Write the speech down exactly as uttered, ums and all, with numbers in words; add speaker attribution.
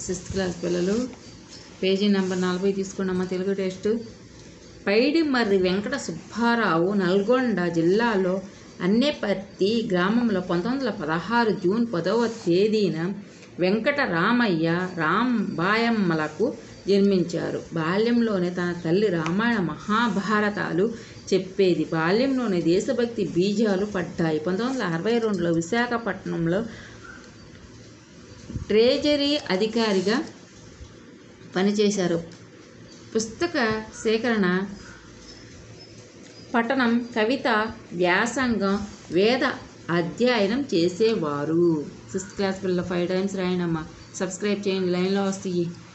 Speaker 1: Sixth class పిల్లలు page number నలభై తీసుకున్నామా తెలుగు టెస్ట్. పైడిమర్రి వెంకట సుబ్బారావు నల్గొండ జిల్లాలో అన్నేపర్తి గ్రామంలో పంతొమ్మిది వందల పదహారు జూన్ పదవ తేదీన వెంకటరామయ్య రాంబాయమ్మలకు జన్మించారు. బాల్యంలోనే తన తల్లి రామాయణ మహాభారతాలు చెప్పేది. బాల్యంలోనే దేశభక్తి బీజాలు పడ్డాయి. పంతొమ్మిది వందల అరవై రెండులో విశాఖపట్నంలో ట్రెజరీ అధికారిగా పనిచేశారు. పుస్తక సేకరణ, పఠనం, కవిత వ్యాసంగం, వేద అధ్యయనం చేసేవారు. సిక్స్త్ క్లాస్ పిల్లలు ఫైవ్ టైమ్స్ రాయండి అమ్మా. సబ్స్క్రైబ్ చేయండి, లైన్లో వస్తాయి.